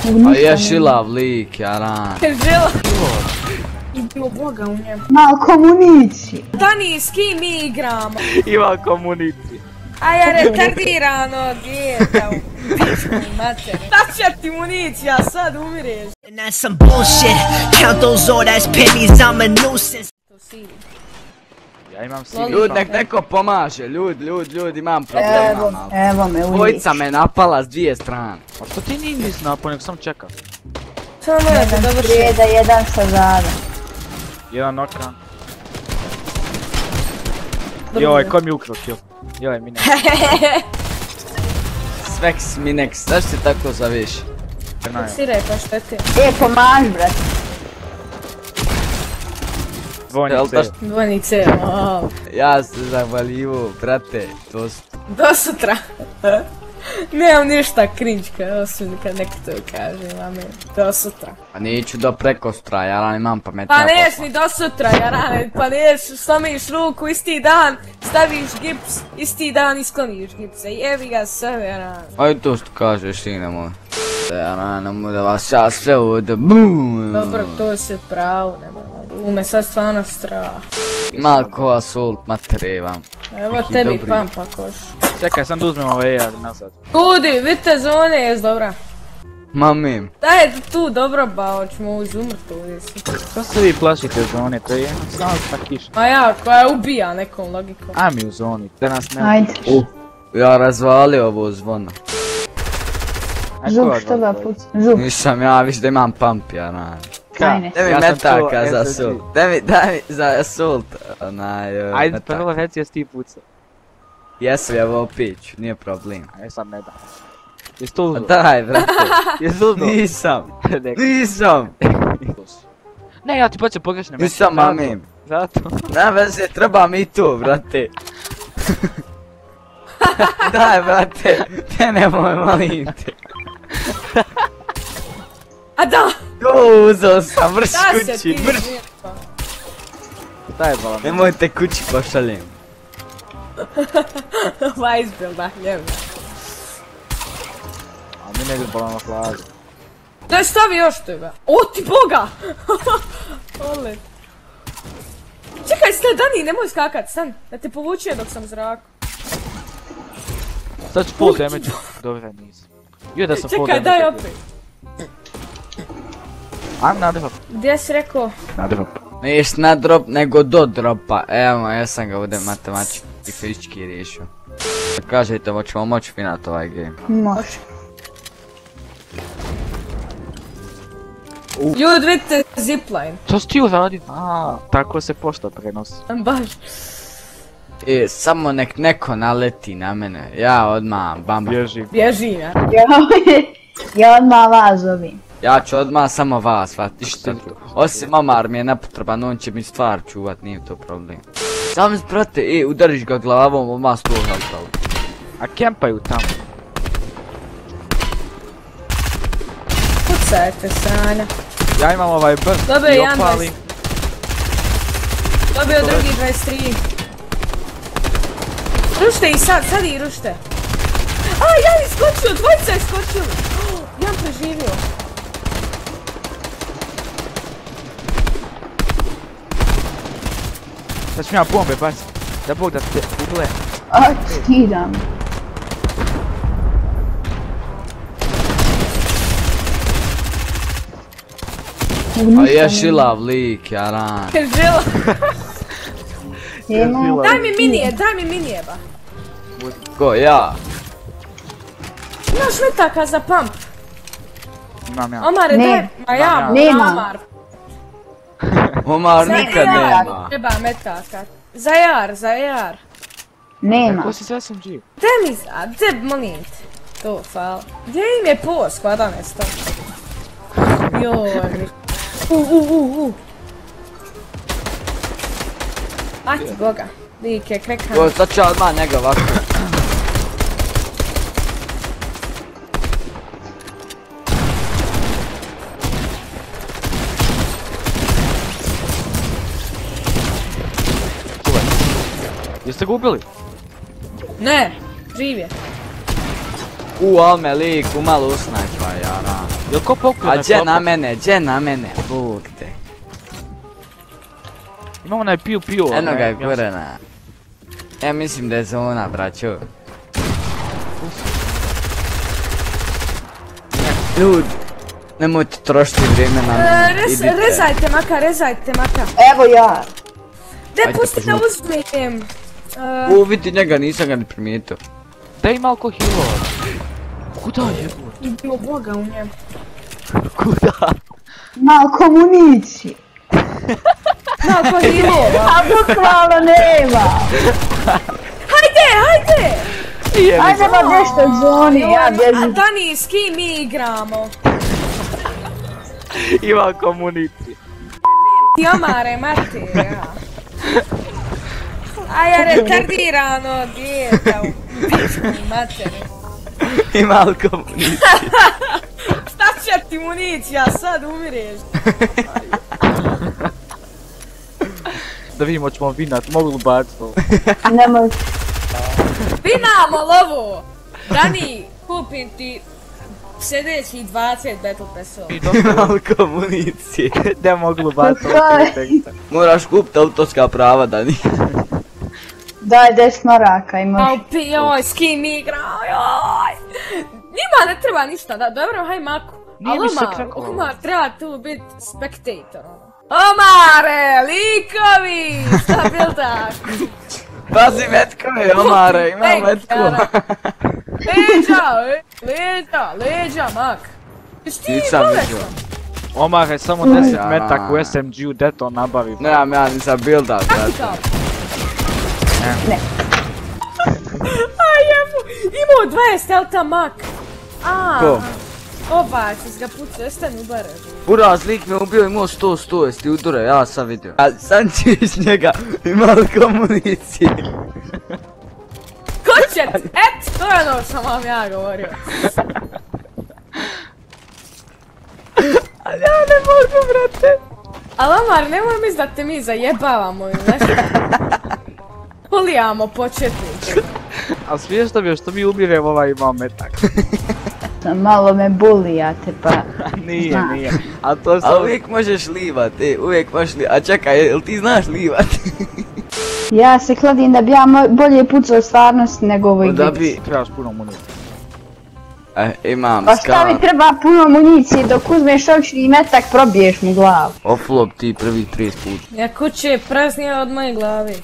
A je šilav lik, jaran. Žila. Idemo Boga u njemu. Malo komuniciji. Dani, s kim mi igramo? Ima komuniciju. A ja retardirano djeta u pičku materi. Da će ti municija, sad umireš. And that's some bullshit. Count those old ass pennies, I'm a nuisance. To si. Ja imam sigurno. Ljud, nek neko pomaže, ljud, imam problema. Evo me uvijek. Dvojica me napala s dvije strane. A što ti nisi napao, nego sam čekao. Samo morate Jedan dovršiti. prijeda, jedan sa zada. Jedan nokan. Joj, ko mi ukrao kill? Joj, Minex. Svex Minex, zašto si tako zoveš? Siraj pa što ti. Pomaž, brate. Dvojnice. Dvojnice, wow. Ja se zahvaljivo, brate, Do sutra. Nemam ništa cringe, osim kad neko to kaže, mame. Do sutra. Pa neću do prekosutra, ja imam pametnija Pa posla. neš ni do sutra, jarane, pa neš, slomiš ruku isti dan, staviš gips, isti dan i skloniš gipse, jebi ga sve, jarane. Aj to što kažeš, sine moj. Jarane, da vas ja sve ovdje, buuum. Dobro, to si pravo, nema. Ume sad stvarno strah. Ima ko assault materivam. Evo tebi pampa koš. Čekaj, sam da uzmem ove AR nazad. Ljudi, vidite zone, jes dobra. Mamim. Daj tu dobro ba, ćemo izumrt ovdje si. Što se vi plašite zone, to je jedan sam na kiša. A ja, koja ubija nekom logikom. Aj mi u zoni, da nas ne... Ajde. Ja razvalio ovo zvono. Žuk što ga puca. Žuk. Nisam ja, viš da imam pump, jarane. Ajne. Daj mi Ja sam metaka čuo za SSG. assault. Daj mi za assault. Ajde, prvo reci jes ti puca. Jesu, ja ovo piću, nije problem. Aj sad ne dam. Jesi to uzeo? Daj, brate. Jesi uzeo? Nisam. Nek- Nisam. Ne, ja ti bacio pogrešne meče. Nisam, mamim. Zato. Na veze, treba mi to, brate. Daj, brate. Te nemoj, molim te. A da! Uzeo sam, vrš Da se kući, ti vrš. zvijepa. Šta je bala? Nemojte kući pošaljem. Weisbill, da, ljevno. A mi ne idemo na plažu. Daj stavi još tebe. O ti boga! Ole. Čekaj, staj, Dani, nemoj skakat, stan. Da te povučuje dok sam u zraku. Sad ću full damage. Dobro, nisam. Joj da sam full damage. Čekaj, daj opet. Ajmo na drop. Gdje si rekao? Na drop. Neš na drop, nego do dropa. Evo, ja sam ga ovdje matematički i fizički riješio. Kažete, hoćemo moći finat ovaj game. Može. Ljud, vidite zipline. Što si ti uradio? Tako se pošta prenosi. Baš. Samo nek neko naleti na mene. Ja odmah, bamba. Bježi. Bježi, ja. Ja odmah vas zovim. Ja ću odmah samo vas, shvatiš što. Osim Omar mi je nepotreban, on će mi stvar čuvat, nije to problem. Sam brate, udariš ga glavom, odmah 100 health. A kempaju tamo. Pucajte, Sanja. Ja imam ovaj brst Dobio je i jedan opalim. Dobio drugi 23. Rušte i sad i rušte. A, ja iskočio, dvojica je iskočili. Ja preživio. Sad ću ja bombe bacit. Da Bog da te ugle. Skidam. A je šilav lik, jaran. Žila. Ima. Daj mi minijeba. Ko, ja? Imaš metaka za pump. Imam ja. Omare, Ne. daj. Ma ja, Nema. Omar. Omar nikad nema. Treba metaka. Za jar. Nema. Ko si sve SMG? Gdje mi, molim te. To, hvala. Gdje im je post, kvada nestao? Joj. Ati boga. Lik je krekan. Jo, sad ću ja odmah njega ovako. Jeste ga ubili? Ne, živ je. Al me lik umalo usnajpa, jaran. Jel ko pokrene? A gdje na mene, Bog te. Imamo onaj piu. Eno ga je gorena. Ja mislim da je zona, braćo. Ljudi, nemojte trošiti vrijeme na mene, idite. Rezajte maka. Evo ja. Daj, Ajde, pusti da požuri. uzmem. Vidi njega, nisam ga ni primijetio. Daj ima oko healova. Kuda je? Idimo Boga u njem. Kuda? Malko municije. Kako hilova. A bukvalno nema. Hajde! Ajde ba nešto u zoni, ja A bježim. Dani, s kim mi igramo? Ima oko municije. Ti omare, materija. A ja retardirano djeta u pičku materiju. Ima alko municije. Šta će ti municija, sad umireš. Da vidimo ćemo vinat, mogu baciti ovo. Nemoj. Pinamo lovu! Dani, kupim ti sljedećih 20 Battle Passova. Ima alko municije. Da mogu baciti ovo teksta. Moraš kupiti autorska prava, Dani. Daj 10 maraka imaš. Au joj, s kim igrao, joj! Njima ne treba ništa, da, dobro, haj Maku. Nije mi se kreklo. Omar, treba tu biti spektator. Omare, likovi, šta bil tako? Pazi metkove, Omare, ima metku. Leđa, Mak. Jesi ti Nisam bolestan? vidio. Omar je samo 10 metak u SMG-u, deto nabavi. Nemam ja nisam builda, Kako brate. to? Ne. Aj jebu, imao 20 elta Mak. Ko? Ovaj, si ga pucao, jeste mi ubare. Buraz lik me ubio, imao 100, jesi ti udure, ja sam vidio. A sam ćeš njega, ima alko municije. Ko će ti? To je ono što vam ja govorio. Ali ja ne mogu, brate. Ali Omar, nemoj misli da te mi zajebavamo ili nešto. Polijamo početnike. A smiješno mi je što mi umiremo ovaj ima metak. Malo me bulijate pa. Nije. A to A sam... uvijek možeš livat, uvijek možeš livat. A čekaj, jel ti znaš livat? Ja se kladim da bi ja bolje pucao stvarnost nego ovoj Da igrici. bi... Trebaš puno municije. Imam Pa šta mi skan. treba puno municije, dok uzmeš očni metak probiješ mi glavu. Offload ti prvi 30 puta. Ja kuće je praznija od moje glavi.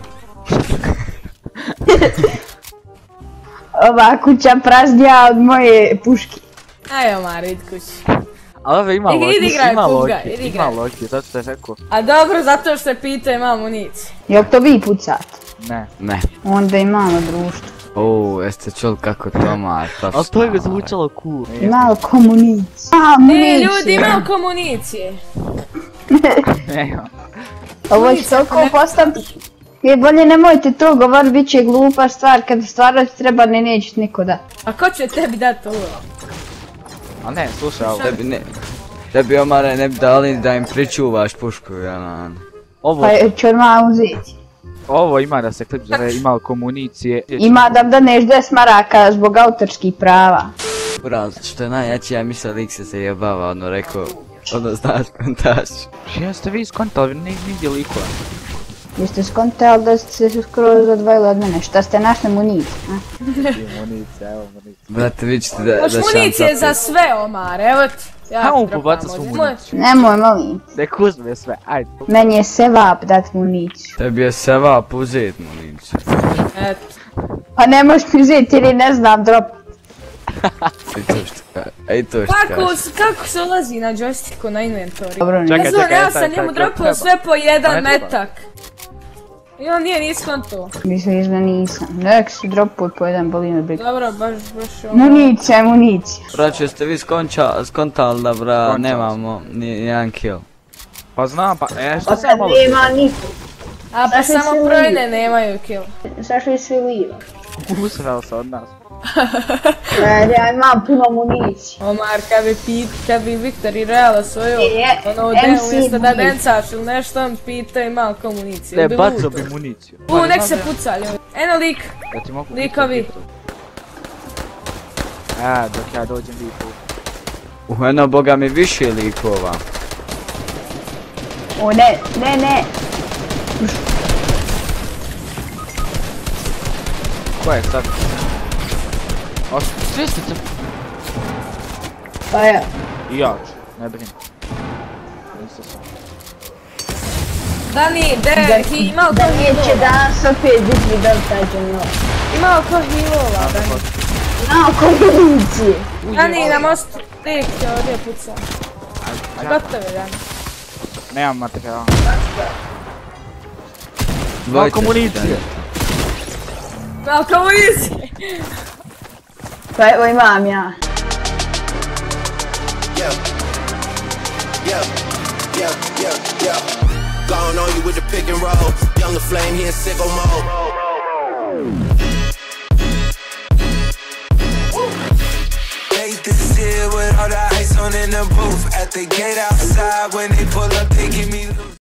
Ova kuća praznija od moje puške. Aj Omar, idi kući. Ali ove ima Idi Loki, igraj ima PUBG, Loki, idi ima igraj. Loki, zato što je rekao. A dobro, zato što pita imam municiju. Jel to vi pucate? Ne. Ne. Onda imamo društvo. Jeste čuli kako to ma, Ali to je zvučalo cool. Malo komunicije. A, municije. Ljudi, imam komunicije. Nema. Ovo će toliko postati. Je bolje nemojte to govoriti, bit će glupa stvar, kad stvarno ti treba ne neće niko da. A ko će tebi dati ovo? A ne, slušaj ovo. Tebi Omare ne bi dali da im pričuvaš pušku, ja. Ovo, Pa ću odmah uzeti. ovo ima da se klip zove, ima komunicije. Ima da daneš 10 maraka zbog autorskih prava. Buraz, što je najjači, ja mislio lik se zajebava, ono rekao, znaš kontaš. Jeste vi skontali, nigdje likova. Jeste skontali da ste se skroz odvojili od mene, šta ste našli municiju, a? Municija, evo municija. Brate, vi ćete da Moš municije za sve, Omar, evo ti. Hajmo mu pobacati svu municiju. Nemoj, molim. Nek uzme sve, ajde. Meni je sevap dat municiju. Tebi je sevap uzet municiju. Eto. Pa ne možeš mi uzeti ili ne znam drop. Ej to što kažeš. Kako se ulazi na joysticku na inventory? Dobro, Ne Čekaj, znam, čekaj, ja taj, sam njemu taj, dropao treba. sve po jedan Pa ne treba. metak. I on nije niskonto. Misliš da nisam. Nek si dropuj po jedan bolino brik. Dobro, baš ono... Municija, municija. Braćo, jeste vi skontali da bra, Skontali nemamo ni jedan kill. Pa znam, pa šta Pa sam sad malo... nema niko. A pa Zašto samo si brojne nemaju kill. Zašto je svi liva? Usrao se od nas. Ja imam puno municije. Omar, kad bi Viktor i Reala svoju ono MC umjesto da Bully. dencaš ili nešto, on pita i malo komunicije. Ne, bacio bi municiju. Nek se puca ljudi. Eno lik, Da ti mogu... likovi. Dok ja dođem vi tu. Eno, boga mi više likova. O ne, ne, ne. Ko je sad? Svi ste se... Pa ja. I ja ću, ne brini. Niste se. Dani, imao ko Da neće hilova. danas opet biti dotađeno. Imao ko hilova, Dani. Znao ko milicije. Dani, na mostu. Tek te ovdje pucam. Gotovi, Dani. Nemam materijala. Dvojite komunicije. Malo komunicije. Pa evo imam ja. Gone on you with the pick and roll. Younger flame, he in sicko mode. This year with all the ice on in the booth. At the gate outside, when they pull up, they give me loose.